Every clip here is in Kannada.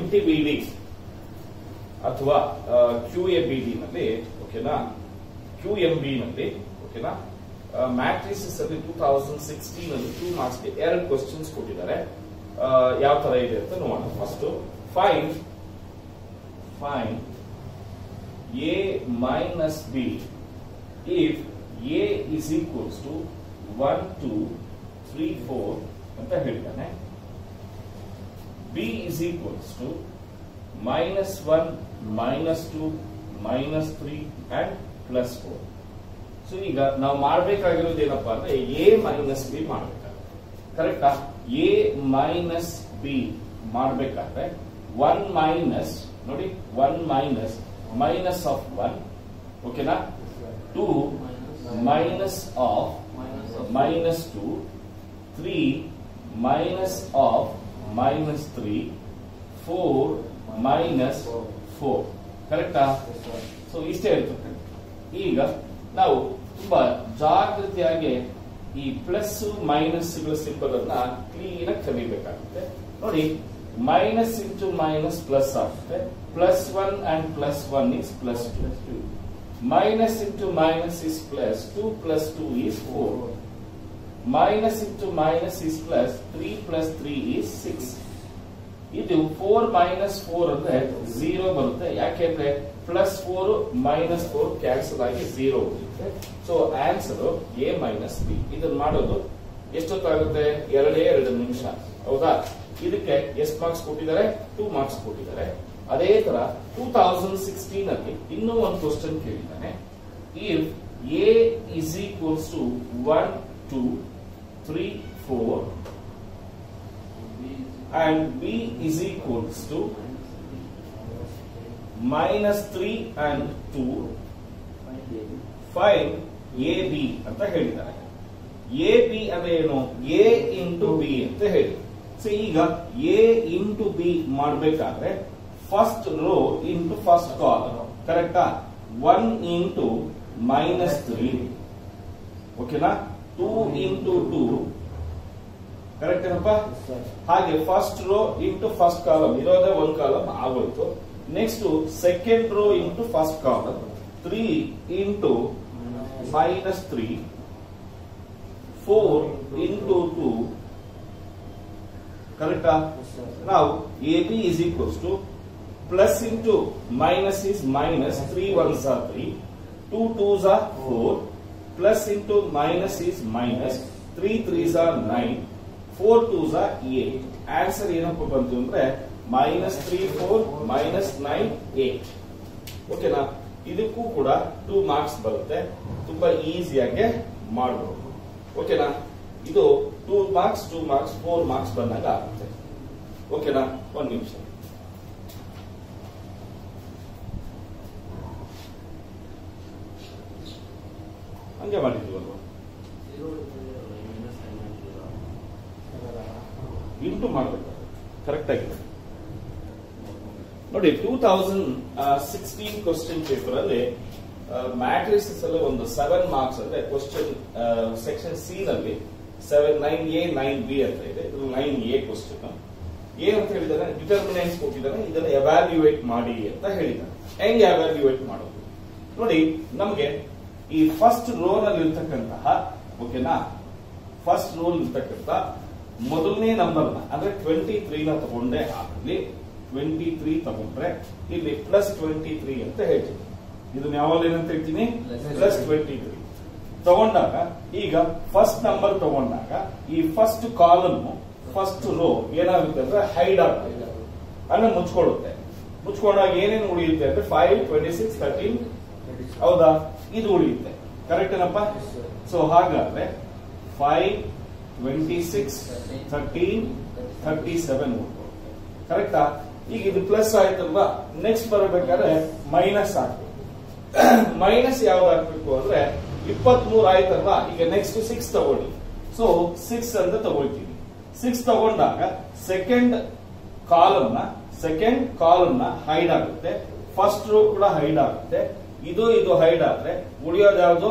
MTBD ಅಥವಾ QABD ನಲ್ಲಿ ಓಕೆನಾ, QMB ನಲ್ಲಿ ಓಕೆನಾ, ಮ್ಯಾಟ್ರಿಸಸ್ ಅಲ್ಲಿ 2016 ಅಲ್ಲಿ 2 ಮಾರ್ಕ್ಸ್ ಗೆ 2 ಕ್ವಶನ್ಸ್ ಕೊಟ್ಟಿದ್ದಾರೆ. ಯಾವ ತರ ಇದೆ ಅಂತ ನೋಡೋಣ. First find A minus B if A is equals to 1, 2, 3, 4 ಅಂತ ಹೇಳಿದ್ದಾನೆ. B is equals to -1, -2, -3 and +4. So ಈಗ ನಾವು ಮಾಡಬೇಕಾಗಿರೋದು ಏನಪ್ಪಾ ಅಂದ್ರೆ A ಮೈನಸ್ B ಮಾಡಬೇಕಾಗುತ್ತೆ. ಕರೆಕ್ಟಾ? A ಮೈನಸ್ B ಮಾಡಬೇಕಾದ್ರೆ 1 ಮೈನಸ್ ನೋಡಿ 1 ಮೈನಸ್ minus of 1, ಓಕೆನಾ, 2 minus of minus 2, 3 minus of minus 3, 4 minus 4. ಕರೆಕ್ಟಾ? ಸೊ ಇಷ್ಟೇ ಇರ್ತದೆ. ಈಗ ನಾವು ತುಂಬಾ ಜಾಗೃತಿಯಾಗಿ ಈ ಪ್ಲಸ್ ಮೈನಸ್ ಗಳ ಸಿಂಬಲ್ ಅನ್ನ ಕ್ಲೀನ್ ಆಗಿ ಕಲಿಬೇಕಾಗುತ್ತೆ. ನೋಡಿ, ಮೈನಸ್ ಇಂಟು ಮೈನಸ್ ಪ್ಲಸ್ ಆಗುತ್ತೆ. +1 and +1 is +2. Minus into minus is +2 + 2 is 4. Minus into minus is +3 + 3 is 6. ಇದು 4 - 4 ಅಂದ್ರೆ 0 ಬರುತ್ತೆ. ಯಾಕೆಂದ್ರೆ +4 -4 ಕ್ಯಾನ್ಸಲ್ ಆಗಿ 0 ಬರುತ್ತೆ. So answer A minus B. ಇದನ್ನ ಮಾಡೋದು ಎಷ್ಟೊತ್ತಾಗುತ್ತೆ? 2 ನಿಮಿಷ. ಹೌದಾ? ಇದಕ್ಕೆ ಎಷ್ಟು ಮಾರ್ಕ್ಸ್ ಕೊಟ್ಟಿದ್ದಾರೆ? 2 ಮಾರ್ಕ್ಸ್ ಕೊಟ್ಟಿದ್ದಾರೆ. ಅದೇ ತರ 2016 ಅಲ್ಲಿ ಇನ್ನೂ ಒಂದು ಕ್ವಶನ್ ಕೇಳಿದ್ದಾನೆ. If A is equals to 1, 2, 3, 4 and B is equals to -3 and 2, find AB ಅಂತ ಹೇಳಿದ್ದಾರೆ. AB ಅಂದ್ರೆ ಏನು? A into B ಅಂತ ಹೇಳಿ. ಸೊ ಈಗ A into B ಮಾಡಬೇಕಾದ್ರೆ first row into first column. ಕರೆಕ್ಟಾ? 1 into -3 ಓಕೆನಾ, 2 into 2 ಕರೆಕ್ಟ್ ಏನಪ್ಪ? ಹಾಗೆ first row into first column ಇರೋದೇ ಒಂದು ಕಾಲಮ್ ಆಗೋಯ್ತು. Next second row into first column 3 into -3, 4 into 2 ಕರೆಕ್ಟಾ? ನಾವು AB is equals to plus into minus is minus, 3 1s are 3, 2 2s are 4, plus into minus is minus, 3 3s are 9, 4 2s are 8. Answer ಏನಪ್ಪ ಬಂತು ಅಂದ್ರೆ -3 4 -9 8. ಓಕೆನಾ? ಇದಕ್ಕೂ ಕೂಡ 2 ಮಾರ್ಕ್ಸ್ ಬರುತ್ತೆ. ತುಂಬಾ ಈಸಿಯಾಗಿ ಮಾಡಬಹುದು. ಓಕೆನಾ? ಇದು 2 ಮಾರ್ಕ್ಸ್ 2 ಮಾರ್ಕ್ಸ್ 4 ಮಾರ್ಕ್ಸ್ ಬಂದಾಗ ಆಗುತ್ತೆ. ಓಕೆನಾ? ಒಂದು ನಿಮಿಷ. ಹಂಗೆ ಮಾಡಿದ್ವಲ್ವ? ಇಂಟು ಮಾಡಬೇಕು. ಕರೆಕ್ಟ್ ಆಗಿದೆ ನೋಡಿ. 2016 ಕ್ವಶನ್ ಪೇಪರ್ ಅಲ್ಲಿ ಮ್ಯಾಟ್ರಿಸಸ್ ಅಲ್ಲಿ ಒಂದು 7 ಮಾರ್ಕ್ಸ್ ಅಂದ್ರೆ ಕ್ವಶನ್ ಸೆಕ್ಷನ್ ಸಿ ನಲ್ಲಿ 9A 9B ಅಂತ ಇದೆ. ಇದು 9A ಕ್ವಶನ್. ಏನಂತ ಹೇಳಿದಾನೆ? ಡಿಟರ್ಮಿನೆಂಟ್ಸ್ ಕೊಟ್ಟಿದ್ದಾನೆ, ಇದನ್ನ ಎವ್ಯಾಲ್ಯೂಯೇಟ್ ಮಾಡಿ ಅಂತ ಹೇಳಿದ್ದಾನೆ. ಹೆಂಗೆ ಎವ್ಯಾಲ್ಯೂಯೇಟ್ ಮಾಡೋದು ನೋಡಿ. ನಮಗೆ ಈ ಫಸ್ಟ್ ರೋ ನಲ್ಲಿ ಇರ್ತಕ್ಕಂತಹ ಓಕೆನಾ, ಫಸ್ಟ್ ರೋ ಇರ್ತಕ್ಕಂಥ ಮೊದಲನೇ ನಂಬರ್ ಅಂದ್ರೆ 23 ತಗೊಂಡೆ ಆಗಲಿ, 23 ತಗೊಂಡ್ರೆ ಇಲ್ಲಿ +23 ಅಂತ ಹೇಳ್ತೀನಿ. ಇದನ್ನ ಯಾವಾಗ ಏನಂತ ಹೇಳ್ತೀನಿ? +23 ತಗೊಂಡಾಗ ಈಗ ಫಸ್ಟ್ ನಂಬರ್ ತಗೊಂಡಾಗ ಈ ಫಸ್ಟ್ ಕಾಲಮ್ ಫಸ್ಟ್ ರೋ ಏನಾಗುತ್ತೆ ಅಂದ್ರೆ ಹೈಡ್ ಆಗುತ್ತೆ, ಅಂದ್ರೆ ಮುಚ್ಕೊಳ್ಳುತ್ತೆ. ಮುಚ್ಕೊಂಡಾಗ ಏನೇನು ಉಳಿಯುತ್ತೆ ಅಂದ್ರೆ 5 26 13 ಹೌದಾ? ಇದು ಉಳಿಯುತ್ತೆ. ಕರೆಕ್ಟ್ ಏನಪ್ಪ? ಸೊ ಹಾಗಾದ್ರೆ 5 26 13 37 ಕರೆಕ್ಟಾ? ಈಗ ಇದು ಪ್ಲಸ್ ಆಯ್ತಲ್ವಾ? ನೆಕ್ಸ್ಟ್ ಬರಬೇಕಾದ್ರೆ ಮೈನಸ್ ಹಾಕ್ಬೇಕು. ಮೈನಸ್ ಯಾವ್ದು ಹಾಕ್ಬೇಕು ಅಂದ್ರೆ 23 ಆಯ್ತಲ್ವಾ? ಈಗ ನೆಕ್ಸ್ಟ್ 6 ತಗೊಳ್ಳಿ. ಸೊ 6 ಅಂತ ತಗೊಳ್ತೀವಿ. 6 ತಗೊಂಡಾಗ ಸೆಕೆಂಡ್ ಕಾಲಮ್ ನ ಹೈಡ್ ಆಗುತ್ತೆ, ಫಸ್ಟ್ ರೋ ಕೂಡ ಹೈಡ್ ಆಗುತ್ತೆ. ಇದು ಹೈಡ್ ಆದ್ರೆ ಉಳಿಯೋದು ಯಾವುದು?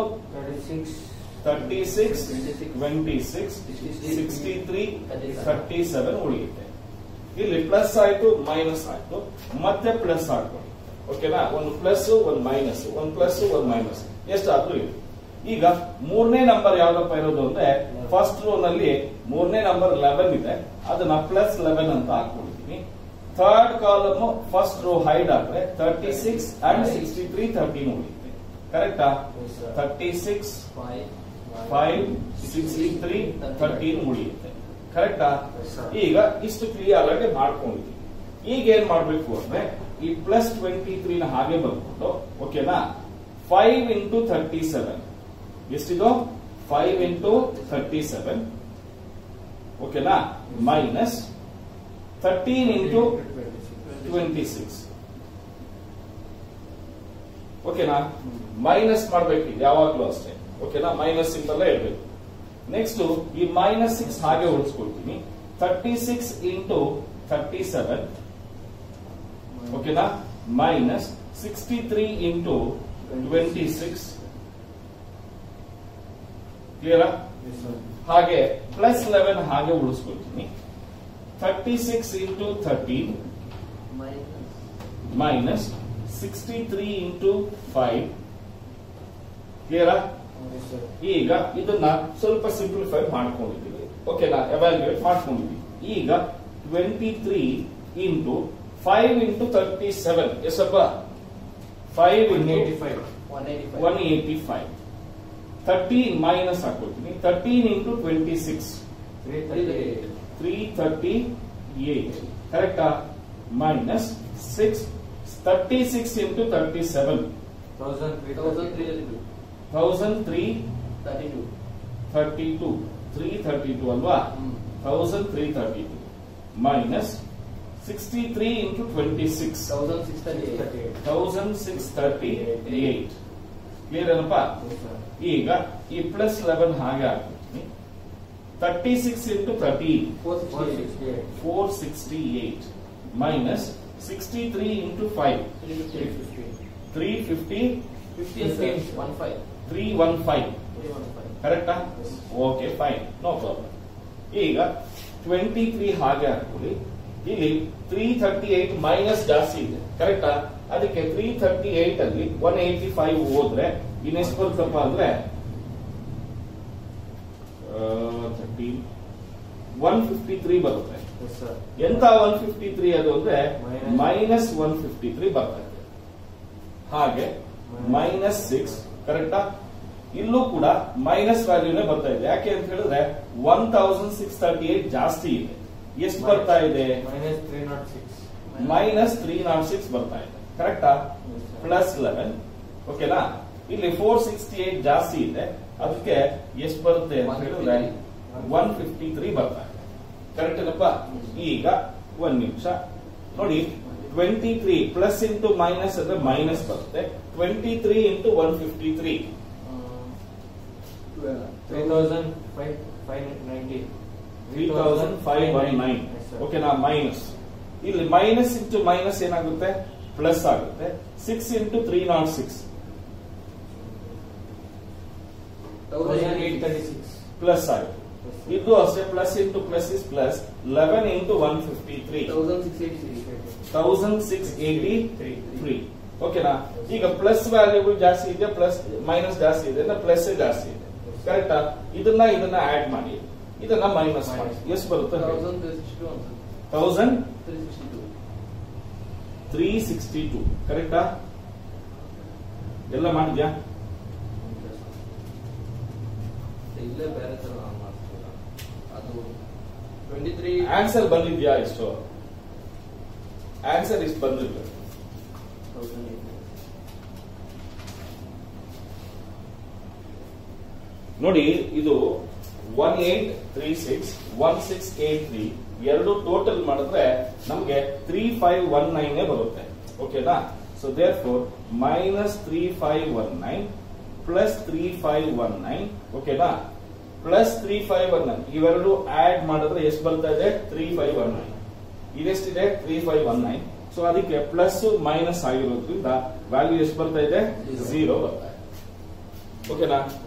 36 26 63 37 ಉಳಿಯುತ್ತೆ. ಇಲ್ಲಿ ಪ್ಲಸ್ ಆಯ್ತು ಮೈನಸ್ ಆಯ್ತು ಮತ್ತೆ ಪ್ಲಸ್ ಹಾಕೊಳ್ಳಿ. ಓಕೆನಾ, ಒಂದು ಪ್ಲಸ್ ಒಂದು ಮೈನಸ್, ಒಂದು ಪ್ಲಸ್ ಒಂದು ಮೈನಸ್ ಎಷ್ಟಾದ್ರೂ ಇದೆ. ಈಗ ಮೂರನೇ ನಂಬರ್ ಯಾವ್ದಪ್ಪ ಇರೋದು ಅಂದ್ರೆ ಫಸ್ಟ್ ರೋ ನಲ್ಲಿ ಮೂರನೇ ನಂಬರ್ 11 ಇದೆ, ಅದನ್ನ ಪ್ಲಸ್ 11 ಅಂತ ಹಾಕೊಂಡಿದ್ದೀನಿ. Third column first row hide ಆದ್ರೆ 36 ಅಂಡ್ 63 13 ಉಳಿಯುತ್ತೆ. ಕರೆಕ್ಟಾ? 36 5 63 13 ಉಳಿಯುತ್ತೆ. ಕರೆಕ್ಟಾ? ಈಗ ಇಷ್ಟು ಕ್ಲಿಯರ್ ಆಗಿ ಮಾಡ್ಕೊಂಡಿದ್ದೀವಿ. ಈಗ ಏನ್ ಮಾಡ್ಬೇಕು ಅಂದ್ರೆ ಈ ಪ್ಲಸ್ 23 ನ ಹಾಗೆ ಬರ್ಕೊಂಡು, ಓಕೆನಾ, 5 ಇಂಟು 37 ಎಷ್ಟಿದು 5 ಇಂಟು 37, ಓಕೆನಾ, ಮೈನಸ್ 13 ಇಂಟು 26, ಓಕೆನಾ. ಮೈನಸ್ ಮಾಡ್ಬೇಕು ಯಾವಾಗ್ಲೂ ಅಷ್ಟೇ, ಓಕೆನಾ, ಮೈನಸ್ ಸಿಂಬಲ್ ಇರಬೇಕು. ನೆಕ್ಸ್ಟ್ ಈ ಮೈನಸ್ 6 ಹಾಗೆ ಉಳಿಸ್ಕೊಳ್ತೀನಿ. 36 ಇಂಟು 37, ಓಕೆನಾ, ಮೈನಸ್ 63 ಇಂಟು 26, ಕ್ಲಿಯರಾ? ಹಾಗೆ ಪ್ಲಸ್ 11 ಹಾಗೆ ಉಳಿಸ್ಕೊಳ್ತೀನಿ. 36 ಇಂಟು 13 ಮೈನಸ್ 63 ಇಂಟು 5, ಕ್ಲಿಯರಾ? ಈಗ ಇದನ್ನ ಸ್ವಲ್ಪ ಸಿಂಪ್ಲಿಫೈ ಮಾಡ್ಕೊಂಡಿದ್ದೀವಿ, ಓಕೆನಾ, ಎವ್ಯಾಲ್ಯೂಯೇಟ್ ಮಾಡ್ಕೊಂಡಿದ್ದೀವಿ. ಈಗ 23 ಇಂಟು 5 ಇಂಟು 37 ಎಷ್ಟಪ್ಪ? 5 ಇಂಟು 185. 13 ಮೈನಸ್ ಹಾಕೊಳ್ತೀನಿ. 13 ಇಂಟು 26 338, ಕರೆಕ್ಟಾ? ಮೈನಸ್ 36 ಇಂಟು 37 1332 332 ಅಲ್ವಾ? 1332 ಮೈನಸ್ 63 ಇಂಟು 26 1638, ಕ್ಲಿಯರ್ ಏನಪ್ಪ? ಈಗ ಈ ಪ್ಲಸ್ 11 ಹಾಗೆ ಹಾಕ್ಬಿಡ್ತೀನಿ. 36 ಇಂಟು 13 468 ಮೈನಸ್ 63 ಇಂಟು 5 315, ಕರೆಕ್ಟಾ? Okay, fine, no problem. ಈಗ 23 ಹಾಗೆ ಹಾಕೊಳ್ಳಿ. ಇಲ್ಲಿ 338 ಮೈನಸ್ ಜಾಸ್ತಿ ಇದೆ, ಕರೆಕ್ಟಾ? ಅದಕ್ಕೆ 338 ಅಲ್ಲಿ 185 ಹೋದ್ರೆ ಇನ್ನೆಷ್ಟು ಬರುತ್ತಪ್ಪ ಅಂದ್ರೆ 153 ಬರುತ್ತೆ. ಎಂತ 153 ಅದು ಅಂದ್ರೆ ಮೈನಸ್ 153 ಬರ್ತಾ ಇದೆ. ಹಾಗೆ ಮೈನಸ್ 6, ಕರೆಕ್ಟಾ? ಇಲ್ಲೂ ಕೂಡ ಮೈನಸ್ ವ್ಯಾಲ್ಯೂನೇ ಬರ್ತಾ ಇದೆ. ಯಾಕೆ ಅಂತ ಹೇಳಿದ್ರೆ 1638 ಜಾಸ್ತಿ ಇದೆ. ಎಷ್ಟು ಬರ್ತಾ ಇದೆ? ಮೈನಸ್ 306 ಬರ್ತಾ ಇದೆ, ಕರೆಕ್ಟಾ? ಪ್ಲಸ್ 11, ಓಕೆನಾ. ಇಲ್ಲಿ 468 ಜಾಸ್ತಿ ಇದೆ, ಅದಕ್ಕೆ ಎಷ್ಟು ಬರುತ್ತೆ ಅಂತ ಹೇಳಿದ್ರೆ 153 ಬರ್ತಾ ಇದೆ. ಕರೆಕ್ಟ್ ಏನಪ್ಪ? ಈಗ ಒಂದ್ ನಿಮಿಷ ನೋಡಿ. 23 ಪ್ಲಸ್ ಇಂಟು ಮೈನಸ್ ಅಂದ್ರೆ ಮೈನಸ್ ಬರುತ್ತೆ. 23 ಇಂಟು 153 3519, ಓಕೆನಾ. ಮೈನಸ್ ಇಲ್ಲಿ ಮೈನಸ್ ಇಂಟು ಮೈನಸ್ ಏನಾಗುತ್ತೆ? ಪ್ಲಸ್ ಆಗುತ್ತೆ. 6 ಇಂಟು 306 ಪ್ಲಸ್ ಆಗುತ್ತೆ. ಇದು ಅಷ್ಟೇ, plus into plus is plus. 11 into 153 1683, ಓಕೆನಾ. ಈಗ ಪ್ಲಸ್ ವ್ಯಾಲ್ಯೂಗಳು ಜಾಸ್ತಿ ಇದೆ, ಪ್ಲಸ್ ಮೈನಸ್ ಜಾಸ್ತಿ ಇದೆ, ಪ್ಲಸ್ ಜಾಸ್ತಿ ಇದೆ, ಕರೆಕ್ಟಾ? ಇದನ್ನ ಆಡ್ ಮಾಡಿ, ಇದನ್ನ ಮೈನಸ್ ಮಾಡಿ, ಎಷ್ಟು ಬರುತ್ತೆ? 1362, ಕರೆಕ್ಟಾ? ಎಲ್ಲ ಮಾಡಿದ್ಯಾ? ಇಲ್ಲೇ ಬೇರೆ ತರ ಅದು 23 ಆನ್ಸರ್ ಬಂದಿದ್ಯಾ? ಎಷ್ಟು ಆನ್ಸರ್ ಇಷ್ಟು ಬಂದಿಲ್ಲ. ನೋಡಿ, ಇದು 1836 1683 ಎರಡು ಟೋಟಲ್ ಮಾಡಿದ್ರೆ ನಮ್ಗೆ 3519 ಬರುತ್ತೆ, ಓಕೆನಾ. So therefore minus 3519 plus 3519, ಓಕೆನಾ, ಪ್ಲಸ್ 3519 ಇವೆರಡು ಆಡ್ ಮಾಡಿದ್ರೆ ಎಷ್ಟು ಬರ್ತಾ ಇದೆ? 3519. ಇದೆಷ್ಟಿದೆ? 3519. ಸೊ ಅದಕ್ಕೆ ಪ್ಲಸ್ ಮೈನಸ್ ಆಗಿರೋದ್ರಿಂದ ವ್ಯಾಲ್ಯೂ ಎಷ್ಟು ಬರ್ತಾ ಇದೆ? 0 ಬರ್ತಾ ಇದೆ, ಓಕೆನಾ.